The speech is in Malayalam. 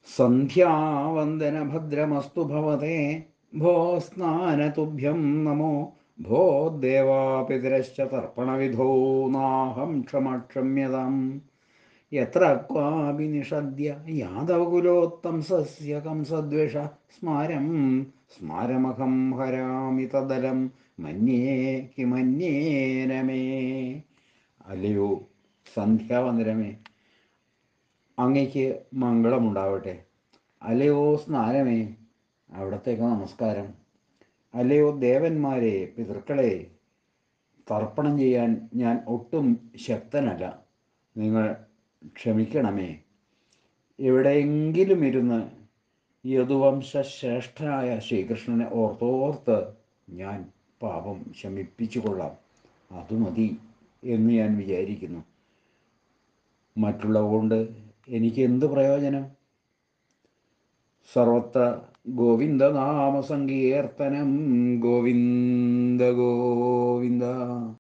സന്ധ്യാവന്ദനഭദ്രമസ്തു ഭവതേ ഭോ സ്നാനതുഭ്യം നമോ ഭോ ദേവാപിതരശ്ച തർപ്പണവിധോ നാഹം ക്ഷമക്ഷമ്യതാം യത്ര ക്വാപി നിഷദ്യ യാദവകുലോത്തംസസ്യ കംസദ്വേഷ സ്മാരം സ്മാരമഹം ഹരാമി തദലം മന്യേ കിമന്യേന മേ. അല്ലയോ സന്ധ്യാവന്ദനമേ, അങ്ങയ്ക്ക് മംഗളമുണ്ടാവട്ടെ. അല്ലയോ സ്നാനമേ, അവിടത്തേക്ക് നമസ്കാരം. അല്ലയോ ദേവന്മാരെ, പിതൃക്കളെ, തർപ്പണം ചെയ്യാൻ ഞാൻ ഒട്ടും ശക്തനല്ല, നിങ്ങൾ ക്ഷമിക്കണമേ. എവിടെയെങ്കിലും ഇരുന്ന് യദുവംശ ശ്രേഷ്ഠനായ ശ്രീകൃഷ്ണനെ ഓർത്തോർത്ത് ഞാൻ പാപം ശമിപ്പിച്ചു കൊള്ളാം, അതു മതി എന്ന് ഞാൻ വിചാരിക്കുന്നു. മറ്റുള്ളവ കൊണ്ട് എനിക്ക് എന്ത് പ്രയോജനം? സർവത്ര ഗോവിന്ദനാമ സങ്കീർത്തനം, ഗോവിന്ദ ഗോവിന്ദ.